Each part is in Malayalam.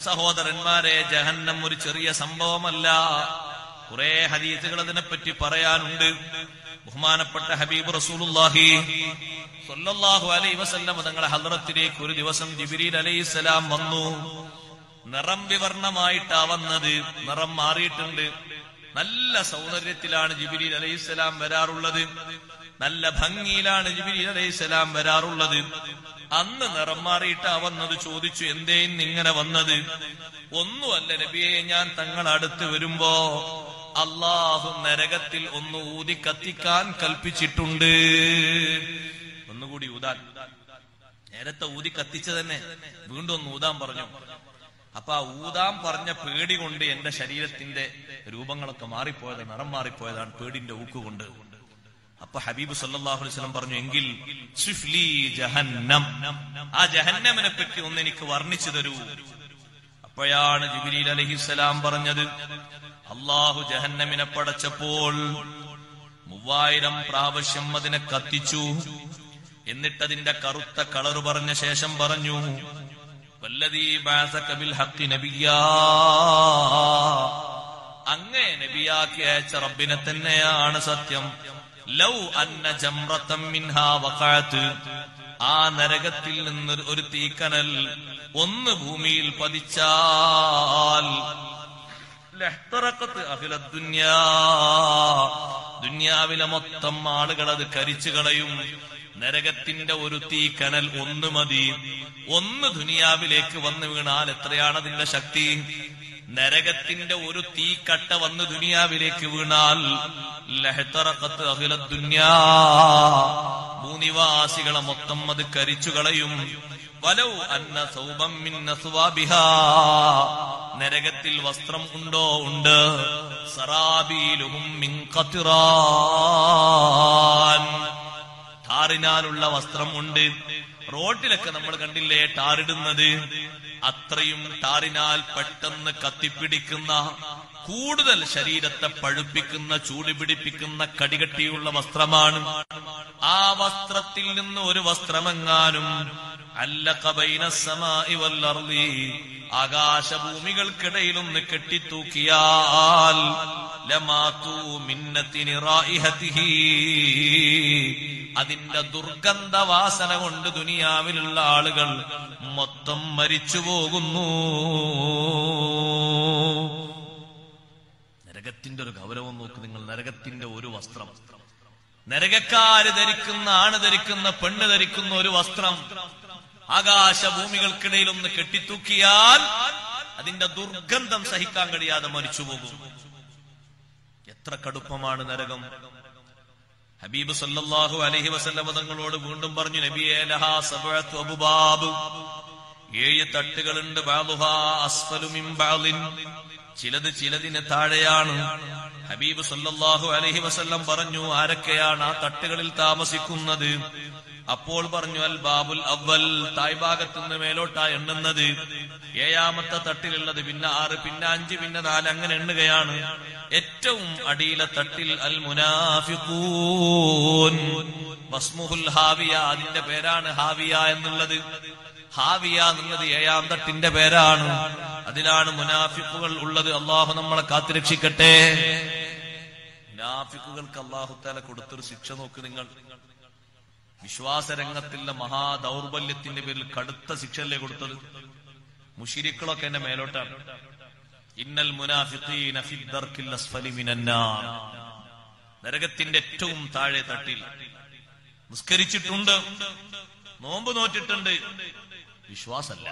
സഹോദരന്മാരെ, ജഹന്നം ഒരു ചെറിയ സംഭവമല്ല. കുറെ ഹദീസുകൾ അതിനെപ്പറ്റി പറയാനുണ്ട്. ബഹുമാനപ്പെട്ട ഹബീബ് റസൂലുള്ളാഹി സ്വല്ലല്ലാഹു അലൈഹി വസല്ലം തങ്ങളുടെ ഹദ്റത്തിലേക്ക് ഒരു ദിവസം ജിബ്രീൽ അലൈഹിസ്സലാം വന്നു. നിറം വിവർണമായിട്ടാ വന്നത്. നിറം മാറിയിട്ടുണ്ട്. നല്ല സൗന്ദര്യത്തിലാണ് ജിബ്രീൽ അലൈഹിസ്സലാം വരാറുള്ളത്. നല്ല ഭംഗിയിലാണ് ജിബ്രീൽ അലൈഹിസ്സലാം വരാറുള്ളത്. അന്ന് നിറം മാറിയിട്ടാ വന്നത്. ചോദിച്ചു, എന്തേ ഇങ്ങനെ വന്നത്? ഒന്നുമല്ല നബിയെ, ഞാൻ തങ്ങൾ അടുത്ത് വരുമ്പോ അള്ളാഹു നരകത്തിൽ ഒന്ന് ഊതി കത്തിക്കാൻ കൽപ്പിച്ചിട്ടുണ്ട്. ഒന്നുകൂടി ഊതാൻ. നേരത്തെ ഊതി കത്തിച്ച തന്നെ വീണ്ടും ഒന്ന് ഊതാൻ പറഞ്ഞു. അപ്പൊ ആ ഊതാൻ പറഞ്ഞ പേടി കൊണ്ട് എന്റെ ശരീരത്തിന്റെ രൂപങ്ങളൊക്കെ മാറിപ്പോയത്, നിറം മാറിപ്പോയതാണ് പേടിന്റെ ഊക്കുകൊണ്ട്. അപ്പൊ ഹബീബ് സല്ലല്ലാഹു അലൈഹി വസല്ലം പറഞ്ഞു, എങ്കിൽ സിഫ്ലി ജഹന്നം, ആ ജഹന്നമിനെ പറ്റി ഒന്ന് എനിക്ക് വർണ്ണിച്ചു തരൂ. അപ്പോഴാണ് ജിബ്രീൽ അലൈഹിസ്സലാം പറഞ്ഞത്, അള്ളാഹു ജഹന്നമിനെ പടച്ചപ്പോൾ 3000 പ്രാവശ്യം അതിനെ കത്തിച്ചു. എന്നിട്ടതിന്റെ കറുത്ത കളറ് പറഞ്ഞ ശേഷം പറഞ്ഞു, വല്ലദീ ബഅസക ബിൽ ഹഖ് നബിയ്യാ, അങ്ങേ നബിയാക്കി അയച്ച റബ്ബിനെ തന്നെയാണ് സത്യം. ലൗ അന്ന ജംറതൻ മിൻഹാ വഖഅത്, ആ നരകത്തിൽ നിന്ന് ഒരു തീക്കനൽ ഒന്ന് ഭൂമിയിൽ പതിച്ചാൽ ലഹ്തറഖത് അഹ്ലദ് ദുനിയാ, ദുനിയാവിലെ മൊത്തം ആളുകൾ അത് കരിച്ചു കളയും. നരകത്തിന്റെ ഒരു തീക്കനൽ ഒന്ന് മതി. ഒന്ന് ദുനിയാവിലേക്ക് വന്നു വീണാൽ എത്രയാണ് അതിന്റെ ശക്തി? നരകത്തിന്റെ ഒരു തീക്കട്ട വന്ന് ദുനിയാവിലേക്ക് വീണാൽ ലഹ്തറഖത് അഹ്ലദ് ദുനിയാ, ഭൂനിവാസികളെ മൊത്തം അത് കരിച്ചു കളയും. വലൗ അന്ന സൗബം മിൻ അസ്വാബിഹാ, നരകത്തിൽ വസ്ത്രം ഉണ്ടോ? ഉണ്ട്. സറാബീലുഹും മിൻ ഖത്റാൻ, ടാറിനാലുള്ള വസ്ത്രം ഉണ്ട്. റോഡിലൊക്കെ നമ്മൾ കണ്ടില്ലേ ടാറിടുന്നത്? അത്രയും ടാറിനാൽ പെട്ടെന്ന് കത്തിപ്പിടിക്കുന്ന, കൂടുതൽ ശരീരത്തെ പഴുപ്പിക്കുന്ന, ചൂട് പിടിപ്പിക്കുന്ന കടികട്ടിയുള്ള വസ്ത്രമാണ്. ആ വസ്ത്രത്തിൽ നിന്ന് ഒരു വസ്ത്രമെങ്ങാനും അല്ലഖ ബൈന സമാഇ വൽ അർളി, ആകാശഭൂമികൾക്കിടയിലൊന്ന് കെട്ടിത്തൂക്കിയാൽ ലമാതു മിന്നത്തിനി റായിഹതിഹി, അതിന്റെ ദുർഗന്ധവാസന കൊണ്ട് ദുനിയാവിലുള്ള ആളുകൾ മൊത്തം മരിച്ചു പോകുന്നു. നരകത്തിന്റെ ഒരു ഗൗരവം നോക്ക് നിങ്ങൾ. നരകത്തിന്റെ ഒരു വസ്ത്രം, നരകക്കാര് ധരിക്കുന്ന, ആണ് ധരിക്കുന്ന, പെണ്ണ് ധരിക്കുന്ന ഒരു വസ്ത്രം ആകാശഭൂമികൾക്കിടയിൽ ഒന്ന് കെട്ടിത്തൂക്കിയാൽ അതിന്റെ ദുർഗന്ധം സഹിക്കാൻ കഴിയാതെ മരിച്ചുപോകും. എത്ര കടുപ്പമാണ് നരകം! ഹബീബ് സല്ലല്ലാഹു അലൈഹി വസല്ലം തങ്ങളോട് വീണ്ടും പറഞ്ഞു, നബിയേ, ലഹാ സബഅതു അബ്വാബ്, 7 തട്ടുകളുണ്ട്. ബഅദുഹാ അസ്ഫലു മിൻ ബഅദിൻ, ചിലത് ചിലതിന് താഴെയാണ്. ഹബീബ് സല്ലല്ലാഹു അലൈഹി വസല്ലം പറഞ്ഞു, ആരൊക്കെയാണ് ആ തട്ടുകളിൽ താമസിക്കുന്നത്? അപ്പോൾ പറഞ്ഞു, അൽ ബാബുൽ അവൽ, തായ്ഭാഗത്ത് നിന്ന് മേലോട്ടാ എണ്ണുന്നത്. 7ാമത്തെ തട്ടിലുള്ളത്, പിന്നെ 6, പിന്നെ 5, പിന്നെ 4, അങ്ങനെ എണ്ണുകയാണ്. ഏറ്റവും അടിയിലെ തട്ടിൽ അൽ മുനാഫിഖൂൻ, വസ്മുഹുൽ ഹാവിയ, അതിന്റെ പേരാണ് ഹാവിയ എന്നുള്ളത്. ഹാവിയ എന്നുള്ളത് 7ാം തട്ടിന്റെ പേരാണ്. അതിലാണ് മുനാഫിഖുകൾ ഉള്ളത്. അള്ളാഹു നമ്മളെ കാത്തുരക്ഷിക്കട്ടെ. മുനാഫിഖുകൾക്ക് അള്ളാഹു തആല കൊടുത്തൊരു ശിക്ഷ നോക്ക് നിങ്ങൾ. വിശ്വാസരംഗത്തിലെ മഹാദൗർബല്യത്തിന്റെ പേരിൽ കടുത്ത ശിക്ഷയല്ലേ കൊടുത്തത്? മുശ്രിക്കുകളൊക്കെ എന്റെ മേലോട്ടാണ്. ഇന്നൽ മുനാഫിഖീന ഫി ദർക്കിൽ അസ്ഫലി മിനന്നാർ, നരകത്തിന്റെ ഏറ്റവും താഴെ തട്ടിൽ. നിസ്കരിച്ചിട്ടുണ്ട്, നോമ്പ് നോറ്റിട്ടുണ്ട്, വിശ്വാസമല്ല.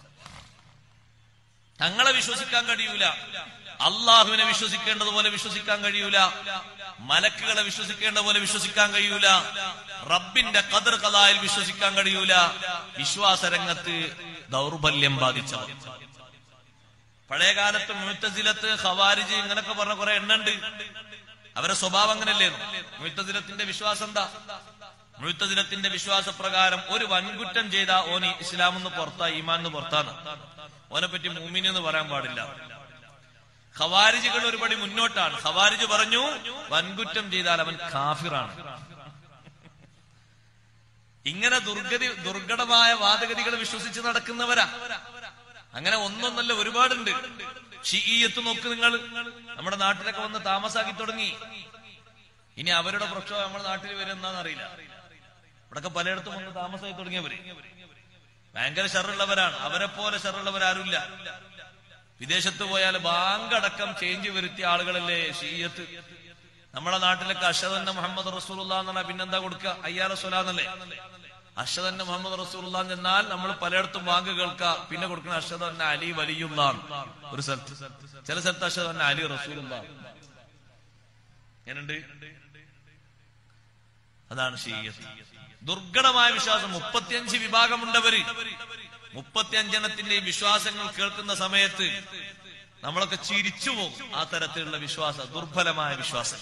തങ്ങളെ വിശ്വസിക്കാൻ കഴിയൂല, അള്ളാഹുവിനെ വിശ്വസിക്കേണ്ടതുപോലെ വിശ്വസിക്കാൻ കഴിയൂല, മലക്കുകളെ വിശ്വസിക്കേണ്ട പോലെ വിശ്വസിക്കാൻ കഴിയൂല, റബ്ബിന്റെ ഖദർ ഖദായിൽ വിശ്വസിക്കാൻ കഴിയൂല. വിശ്വാസരംഗത്ത് ദൗർബല്യം ബാധിച്ചവർ. പഴയകാലത്ത് മുഅ്തസിലത്ത്, ഖവാരിജ്, ഇങ്ങനൊക്കെ പറഞ്ഞ കുറെ എണ്ണുണ്ട്. അവരുടെ സ്വഭാവം അങ്ങനല്ലേ? മുഅ്തസിലത്തിന്റെ വിശ്വാസം എന്താ? മുഅ്തസിലത്തിന്റെ വിശ്വാസപ്രകാരം ഒരു വൻകുറ്റം ചെയ്താ ഓന് ഇസ്ലാമെന്ന് പുറത്താ, ഈമാന്ന് പുറത്താണ്. ഓനെ പറ്റി മുഅ്മിൻ എന്ന് പറയാൻ പാടില്ല. ഖവാരിജുകൾ ഒരുപടി മുന്നോട്ടാണ്. ഖവാരിജ് പറഞ്ഞു, വൻകുറ്റം ചെയ്താൽ അവൻ കാഫിറാണ്. ഇങ്ങനെ ദുർഘടമായ വാദഗതികൾ വിശ്വസിച്ച് നടക്കുന്നവരാ. അങ്ങനെ ഒന്നൊന്നല്ല, ഒരുപാടുണ്ട്. ഷിഈയത്ത് നോക്ക് നിങ്ങൾ, നമ്മുടെ നാട്ടിലൊക്കെ വന്ന് താമസാക്കി തുടങ്ങി. ഇനി അവരുടെ പ്രക്ഷോഭം നമ്മുടെ നാട്ടിൽ വരുന്നറിയില്ല. ഇവിടൊക്കെ പലയിടത്തും വന്ന് താമസാക്കി തുടങ്ങിയവര് ഭയങ്കര ഷറുള്ളവരാണ്. അവരെ പോലെ ഷറുള്ളവരാരുമില്ല. വിദേശത്ത് പോയാൽ ബാങ്കടക്കം ചേഞ്ച് വരുത്തിയ ആളുകളല്ലേ ഷിഈയത്ത്. നമ്മുടെ നാട്ടിലൊക്കെ അഷ്ഹദു അന്ന മുഹമ്മദ് റസൂലുള്ളാഹ് എന്ന് പറഞ്ഞാൽ പിന്നെന്താ കൊടുക്കുക? ഹയ്യ അലൽ സ്വലാത്ത് എന്നല്ലേ. അഷ്ഹദു അന്ന മുഹമ്മദ് റസൂലുള്ളാഹ് എന്നാൽ നമ്മൾ പലയിടത്തും ബാങ്ക് കേൾക്കുക. പിന്നെ കൊടുക്കുന്ന അഷ്ഹദു അന്ന അലി വലിയുള്ളാഹ്. ഒരു സ്ഥലത്ത്, ചില സ്ഥലത്ത് അഷ്ഹദു അന്ന അലി റസൂലുള്ളാഹ്. എങ്ങനെയുണ്ട്? അതാണ് ഷിഈയത്ത്. ദുർഘടമായ വിശ്വാസം. 35 വിഭാഗമുണ്ടവര്. 35 വിശ്വാസങ്ങൾ കേൾക്കുന്ന സമയത്ത് നമ്മളൊക്കെ ചിരിച്ചു പോകും. ആ തരത്തിലുള്ള വിശ്വാസം, ദുർബലമായ വിശ്വാസം.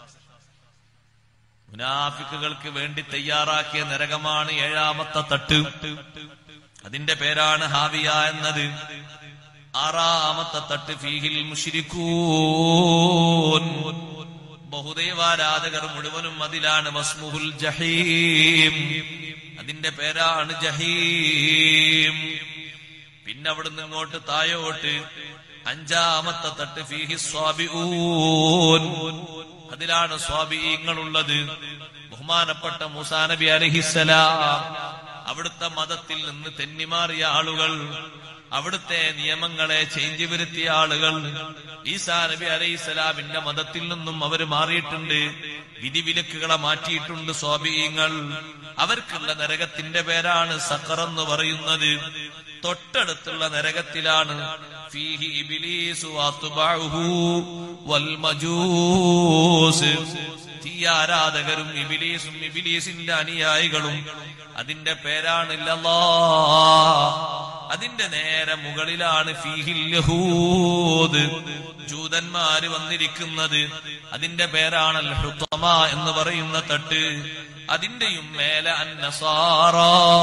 മുനാഫിക്കുകൾക്ക് വേണ്ടി തയ്യാറാക്കിയ നരകമാണ് 7ാമത്തെ തട്ട്. അതിന്റെ പേരാണ് ഹാവിയ എന്നത്. 6ാമത്തെ തട്ട് ഫീഹിൽ മുശ്രികൂൻ. ബഹുദൈവാരാധകർ മുഴുവനും അതിലാണ്. വസ്മുഹുൽ ജഹീം. അതിന്റെ പേരാണ് ജഹീം. പിന്നെ അവിടുന്ന് ഇങ്ങോട്ട് താഴോട്ട് 5ാമത്തെ തട്ട് ഫീഹി സ്വാബിഊൻ. അതിലാണ് സ്വാബിഈങ്ങളുള്ളത്. ബഹുമാനപ്പെട്ട മൂസാ നബി അലൈഹിസ്സലാം അവിടുത്തെ മതത്തിൽ നിന്ന് തെന്നിമാറിയ ആളുകൾ, അവിടുത്തെ നിയമങ്ങളെ ചേഞ്ച് വരുത്തിയ ആളുകൾ. ഈസാ നബി അലൈഹിസ്സലാമിന്റെ മതത്തിൽ നിന്നും അവർ മാറിയിട്ടുണ്ട്. വിധിവിലക്കുകളെ മാറ്റിയിട്ടുണ്ട് സ്വാബിഈങ്ങൾ. അവർക്കുള്ള നരകത്തിന്റെ പേരാണ് സഖർ എന്ന് പറയുന്നത്. തൊട്ടടുത്തുള്ള നരകത്തിലാണ് ഫീഹി ഇബ്ലീസു വഅത്ബഉഹു വൽ മജൂസ്. തീയാരാധകരും ഇബ്ലീസും ഇബ്ലീസിന്റെ അനുയായികളും. അതിന്റെ പേരാണ് ലല്ലാഹ്. അതിന്റെ നേരെ മുകളിലാണ് ഫീഹിൽ യഹൂദ്, ജൂതന്മാര് വന്നിരിക്കുന്നത്. അതിന്റെ പേരാണ് അൽ ഹുതമ എന്ന് പറയുന്ന തട്ട്. അതിന്റെയും മേലെ അന്നസാറ,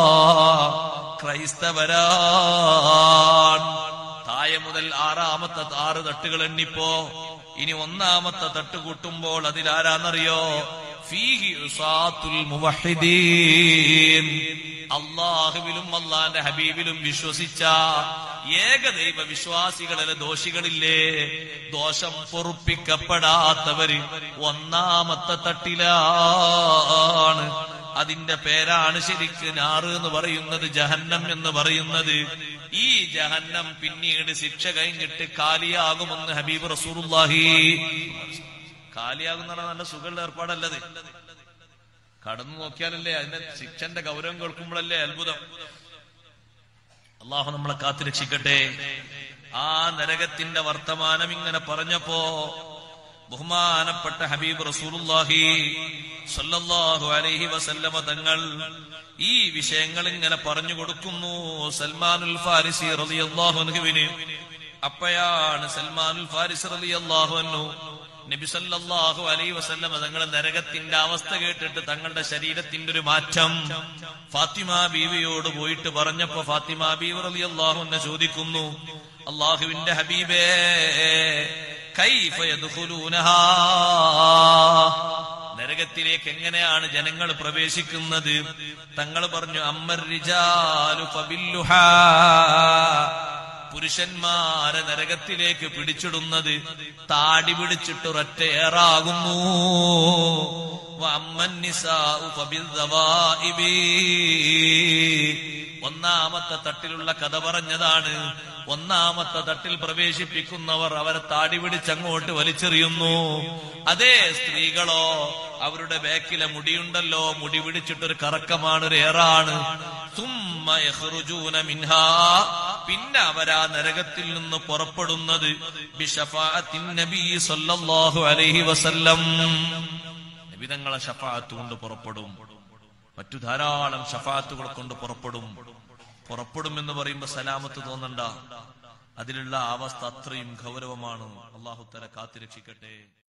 ക്രൈസ്തവരാൻ. താഴെ മുതൽ 6ാമത്തെ 6 തട്ടുകൾ എണ്ണിപ്പോ ഇനി 1ാമത്തെ തട്ട് കൂട്ടുമ്പോൾ അതിലാരാന്നറിയോ? ഫീഹി ഉസാത്തുൽ മുവഹിദീൻ. അള്ളാഹുവിലും അള്ളാന്റെ ഹബീബിലും വിശ്വസിച്ച ഏകദൈവ വിശ്വാസികളിലെ ദോഷികളില്ലേ, ദോഷം പൊറുപ്പിക്കപ്പെടാത്തവര് 1ാമത്തെ തട്ടിലാണ്. അതിന്റെ പേരാണ് ശരിക്ക് നാറ് എന്ന് പറയുന്നത്, ജഹന്നം എന്ന് പറയുന്നത്. ഈ ജഹന്നം പിന്നീട് ശിക്ഷ കഴിഞ്ഞിട്ട് കാലിയാകുമെന്ന് ഹബീബ് റസൂലുള്ളാഹി. കാലിയാകുന്ന നല്ല സുഖമുള്ള ഏർപ്പാടല്ലത്. കടന്നു നോക്കിയാലല്ലേ അതിന്റെ ശിക്ഷന്റെ ഗൗരവം കേൾക്കുമ്പോഴല്ലേ അത്ഭുതം. അള്ളാഹു നമ്മളെ കാത്തുരക്ഷിക്കട്ടെ. ആ നരകത്തിന്റെ വർത്തമാനം ഇങ്ങനെ പറഞ്ഞപ്പോ ബഹുമാനപ്പെട്ട ഹബീബ് റസൂലുള്ളാഹി സ്വല്ലല്ലാഹു അലൈഹി വസല്ലമ തങ്ങൾ ഈ വിഷയങ്ങൾ ഇങ്ങനെ പറഞ്ഞു കൊടുക്കുന്നു സൽമാനുൽ ഫാരിസി റളിയല്ലാഹു അൻഹുവിന്. അപ്പോഴാണ് സൽമാനുൽ ഫാരിസി റളിയല്ലാഹു അൻഹു നബി സല്ലല്ലാഹു അലൈഹി വസല്ലമ തങ്ങളുടെ നരകത്തിന്റെ അവസ്ഥ കേട്ടിട്ട് തങ്ങളുടെ ശരീരത്തിന്റെ ഒരു മാറ്റം ഫാത്തിമ ബീവിയോട് പോയിട്ട് പറഞ്ഞപ്പോ ഫാത്തിമ ബീവി റളിയല്ലാഹു അൻഹ ചോദിക്കുന്നു, അല്ലാഹുവിന്റെ ഹബീബേ കൈഫ യദ്ഖുലൂനഹാ, നരകത്തിലേക്ക് എങ്ങനെയാണ് ജനങ്ങൾ പ്രവേശിക്കുന്നത്? തങ്ങൾ പറഞ്ഞു, അമ്മർ റിജാലു ഫബില്ലുഹാ, പുരുഷന്മാരെ നരകത്തിലേക്ക് പിടിച്ചിടുന്നത് താടി പിടിച്ചിട്ട് ഒരൊറ്റ ഏറാകുന്നു. വഅമ്മൻ നിസാഉ ഫബിദ്ദവാഇബി, ഒന്നാമത്തെ തട്ടിലുള്ള കഥ പറഞ്ഞതാണ്. ഒന്നാമത്തെ തട്ടിൽ പ്രവേശിപ്പിക്കുന്നവർ അവരെ താടി പിടിച്ചങ്ങോട്ട് വലിച്ചെറിയുന്നു. അതേ സ്ത്രീകളോ അവരുടെ ബാക്കിലെ മുടിയുണ്ടല്ലോ, മുടി പിടിച്ചിട്ടൊരു കറക്കമാണ്, ഒരു ഏറാണ്. സുമ്മ യഖ്റുജൂന മിൻഹാ, പിന്നെ അവരാ നരകത്തിൽ നിന്ന് പുറപ്പെടുന്നത് ബിശഫാഅത്തിൻ നബി സല്ലല്ലാഹു അലൈഹി വസല്ലം, നബി തങ്ങളെ ശഫാഅത്ത് കൊണ്ട് പുറപ്പെടും. മറ്റു ധാരാളം ശഫാഅത്തുകൾ കൊണ്ട് പുറപ്പെടും എന്ന് പറയുമ്പോ സലാമത്ത് തോന്നണ്ട. അതിലുള്ള അവസ്ഥ അത്രയും ഗൗരവമാണ്. അല്ലാഹു തആല കാത്തുരക്ഷിക്കട്ടെ.